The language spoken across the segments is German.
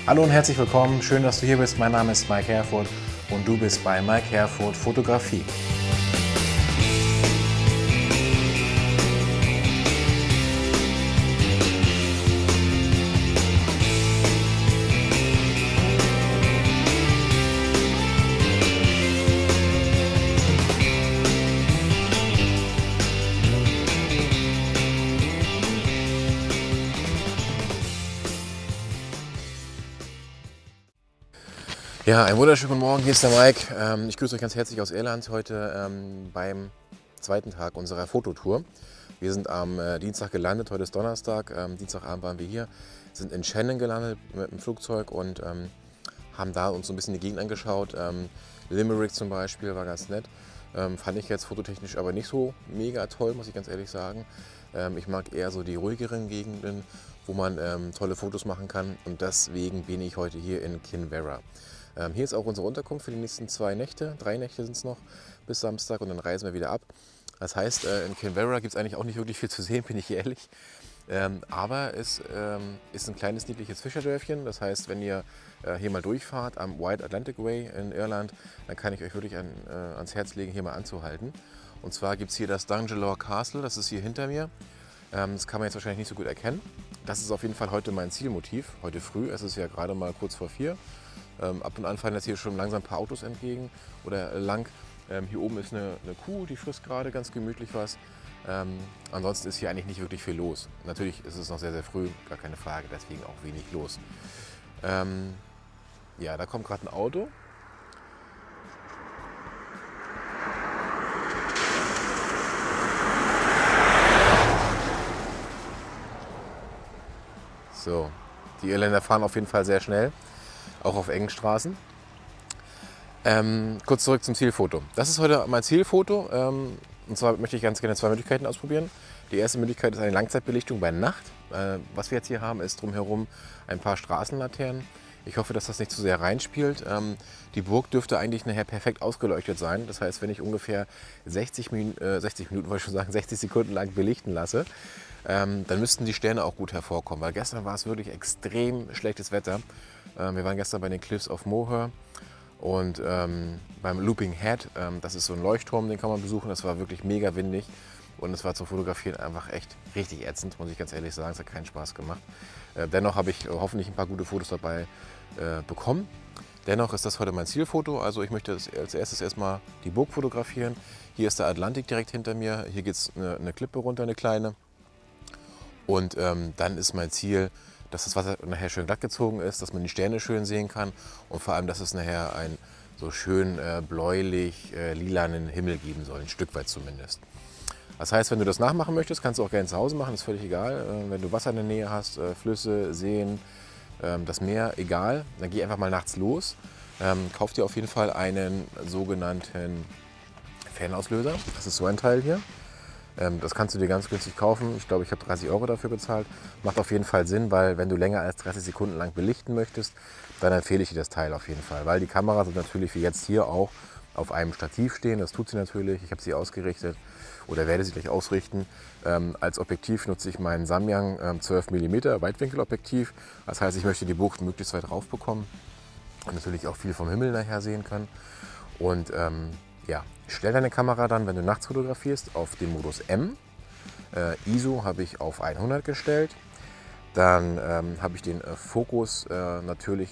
Hallo und herzlich willkommen, schön, dass du hier bist. Mein Name ist Mike Herford und du bist bei Mike Herford Fotografie. Ja, einen wunderschönen guten Morgen, hier ist der Mike. Ich grüße euch ganz herzlich aus Irland heute beim zweiten Tag unserer Fototour. Wir sind am Dienstag gelandet, heute ist Donnerstag, Dienstagabend waren wir hier, sind in Shannon gelandet mit dem Flugzeug und haben da uns so ein bisschen die Gegend angeschaut. Limerick zum Beispiel war ganz nett, fand ich jetzt fototechnisch aber nicht so mega toll, muss ich ganz ehrlich sagen. Ich mag eher so die ruhigeren Gegenden, wo man tolle Fotos machen kann und deswegen bin ich heute hier in Kinvara. Hier ist auch unsere Unterkunft für die nächsten 2 Nächte, 3 Nächte sind es noch bis Samstag und dann reisen wir wieder ab. Das heißt, in Kinvara gibt es eigentlich auch nicht wirklich viel zu sehen, bin ich ehrlich. Aber es ist ein kleines niedliches Fischerdörfchen. Das heißt, wenn ihr hier mal durchfahrt am White Atlantic Way in Irland, dann kann ich euch wirklich ans Herz legen, hier mal anzuhalten. Und zwar gibt es hier das Dangelore Castle, das ist hier hinter mir. Das kann man jetzt wahrscheinlich nicht so gut erkennen. Das ist auf jeden Fall heute mein Zielmotiv, heute früh. Es ist ja gerade mal kurz vor 4. Ab und an fahren jetzt hier schon langsam ein paar Autos entgegen oder lang. Hier oben ist eine Kuh, die frisst gerade ganz gemütlich was. Ansonsten ist hier eigentlich nicht wirklich viel los. Natürlich ist es noch sehr, sehr früh, gar keine Frage, deswegen auch wenig los. Ja, da kommt gerade ein Auto. So, die Irländer fahren auf jeden Fall sehr schnell, auch auf engen Straßen. Kurz zurück zum Zielfoto. Das ist heute mein Zielfoto. Und zwar möchte ich ganz gerne 2 Möglichkeiten ausprobieren. Die erste Möglichkeit ist eine Langzeitbelichtung bei Nacht. Was wir jetzt hier haben, ist drumherum ein paar Straßenlaternen. Ich hoffe, dass das nicht zu sehr reinspielt. Die Burg dürfte eigentlich nachher perfekt ausgeleuchtet sein. Das heißt, wenn ich ungefähr 60 Minuten, wollte ich schon sagen, 60 Sekunden lang belichten lasse, dann müssten die Sterne auch gut hervorkommen. Weil gestern war es wirklich extrem schlechtes Wetter. Wir waren gestern bei den Cliffs of Moher und beim Looping Head. Das ist so ein Leuchtturm, den kann man besuchen. Das war wirklich mega windig und es war zum Fotografieren einfach echt richtig ätzend, muss ich ganz ehrlich sagen. Es hat keinen Spaß gemacht. Dennoch habe ich hoffentlich ein paar gute Fotos dabei bekommen. Dennoch ist das heute mein Zielfoto. Also ich möchte als erstes erstmal die Burg fotografieren. Hier ist der Atlantik direkt hinter mir. Hier geht es eine Klippe runter, eine kleine. Und dann ist mein Ziel, dass das Wasser nachher schön glatt gezogen ist, dass man die Sterne schön sehen kann und vor allem, dass es nachher einen so schön bläulich lilanen Himmel geben soll, ein Stück weit zumindest. Das heißt, wenn du das nachmachen möchtest, kannst du auch gerne zu Hause machen, ist völlig egal. Wenn du Wasser in der Nähe hast, Flüsse, Seen, das Meer, egal, dann geh einfach mal nachts los. Kauf dir auf jeden Fall einen sogenannten Fernauslöser. Das ist so ein Teil hier. Das kannst du dir ganz günstig kaufen. Ich glaube, ich habe 30 € dafür bezahlt. Macht auf jeden Fall Sinn, weil wenn du länger als 30 Sekunden lang belichten möchtest, dann empfehle ich dir das Teil auf jeden Fall. Weil die Kameras sind natürlich wie jetzt hier auch auf einem Stativ stehen. Das tut sie natürlich. Ich habe sie ausgerichtet oder werde sie gleich ausrichten. Als Objektiv nutze ich meinen Samyang 12 mm Weitwinkelobjektiv. Das heißt, ich möchte die Bucht möglichst weit rauf bekommen und natürlich auch viel vom Himmel nachher sehen kann. Und ja, stell deine Kamera dann, wenn du nachts fotografierst, auf den Modus M. ISO habe ich auf 100 gestellt. Dann habe ich den Fokus natürlich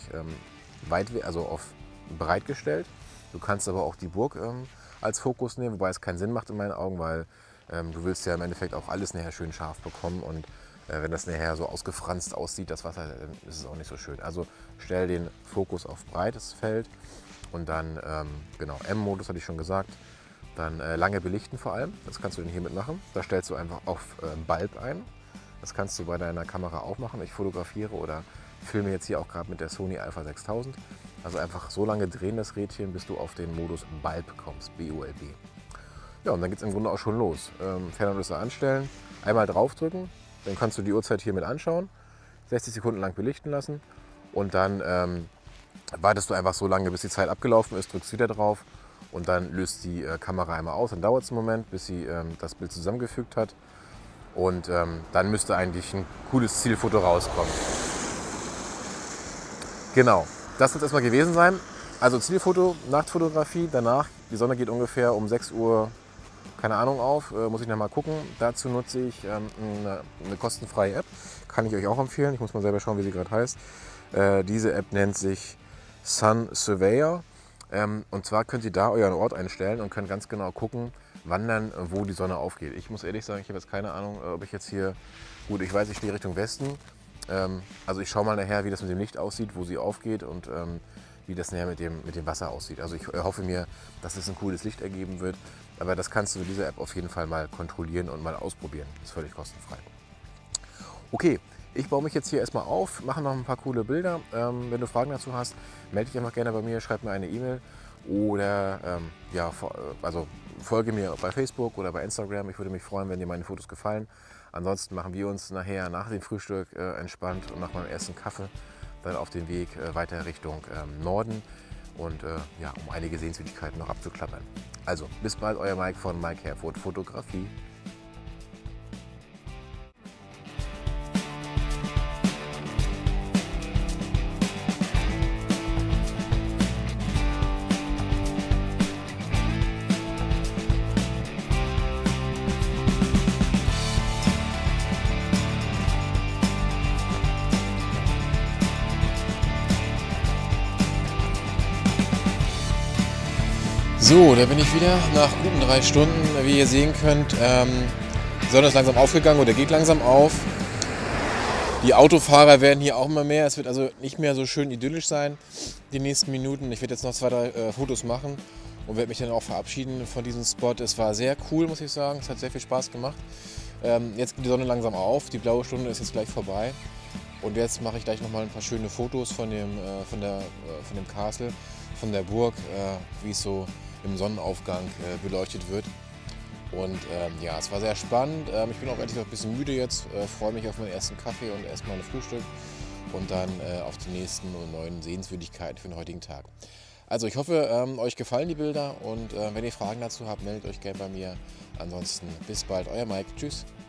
auf breit gestellt. Du kannst aber auch die Burg als Fokus nehmen, wobei es keinen Sinn macht in meinen Augen, weil du willst ja im Endeffekt auch alles nachher schön scharf bekommen und wenn das nachher so ausgefranst aussieht, das Wasser, dann ist es auch nicht so schön. Also stell den Fokus auf breites Feld. Und dann, genau, M-Modus hatte ich schon gesagt. Dann lange belichten vor allem, das kannst du dann hiermit machen. Da stellst du einfach auf Bulb ein. Das kannst du bei deiner Kamera auch machen. Ich fotografiere oder filme jetzt hier auch gerade mit der Sony Alpha 6000. Also einfach so lange drehen das Rädchen, bis du auf den Modus Bulb kommst, B-U-L-B. Ja, und dann geht es im Grunde auch schon los. Fernauslöser anstellen, einmal draufdrücken, dann kannst du die Uhrzeit hier mit anschauen, 60 Sekunden lang belichten lassen und dann wartest du einfach so lange, bis die Zeit abgelaufen ist, drückst wieder drauf und dann löst die Kamera einmal aus. Dann dauert es einen Moment, bis sie das Bild zusammengefügt hat und dann müsste eigentlich ein cooles Zielfoto rauskommen. Genau, das wird es erstmal gewesen sein. Also Zielfoto, Nachtfotografie, danach, die Sonne geht ungefähr um 6 Uhr, keine Ahnung, auf, muss ich noch mal gucken. Dazu nutze ich eine kostenfreie App, kann ich euch auch empfehlen. Ich muss mal selber schauen, wie sie gerade heißt. Diese App nennt sich Sun Surveyor. Und zwar könnt ihr da euren Ort einstellen und könnt ganz genau gucken, wann dann wo die Sonne aufgeht. Ich muss ehrlich sagen, ich habe jetzt keine Ahnung, ob ich jetzt hier, gut, ich weiß, ich stehe Richtung Westen. Also ich schaue mal nachher, wie das mit dem Licht aussieht, wo sie aufgeht und wie das nachher mit dem Wasser aussieht. Also ich hoffe mir, dass es ein cooles Licht ergeben wird. Aber das kannst du mit dieser App auf jeden Fall mal kontrollieren und mal ausprobieren. Das ist völlig kostenfrei. Okay, ich baue mich jetzt hier erstmal auf, mache noch ein paar coole Bilder. Wenn du Fragen dazu hast, melde dich einfach gerne bei mir, schreib mir eine E-Mail oder also folge mir bei Facebook oder bei Instagram. Ich würde mich freuen, wenn dir meine Fotos gefallen. Ansonsten machen wir uns nachher nach dem Frühstück entspannt und nach meinem ersten Kaffee dann auf den Weg weiter Richtung Norden und um einige Sehenswürdigkeiten noch abzuklappern. Also bis bald, euer Mike von Mike Herford Fotografie. So, da bin ich wieder nach guten 3 Stunden. Wie ihr sehen könnt, die Sonne ist langsam aufgegangen oder geht langsam auf. Die Autofahrer werden hier auch immer mehr. Es wird also nicht mehr so schön idyllisch sein die nächsten Minuten. Ich werde jetzt noch 2, 3 Fotos machen und werde mich dann auch verabschieden von diesem Spot. Es war sehr cool, muss ich sagen. Es hat sehr viel Spaß gemacht. Jetzt geht die Sonne langsam auf. Die blaue Stunde ist jetzt gleich vorbei. Und jetzt mache ich gleich noch mal ein paar schöne Fotos von dem Castle, von der Burg, wie es so im Sonnenaufgang beleuchtet wird. Und es war sehr spannend. Ich bin auch ehrlich gesagt ein bisschen müde jetzt, freue mich auf meinen ersten Kaffee und erstmal ein Frühstück und dann auf die nächsten und neuen Sehenswürdigkeiten für den heutigen Tag. Also ich hoffe, euch gefallen die Bilder und wenn ihr Fragen dazu habt, meldet euch gerne bei mir. Ansonsten bis bald, euer Mike. Tschüss.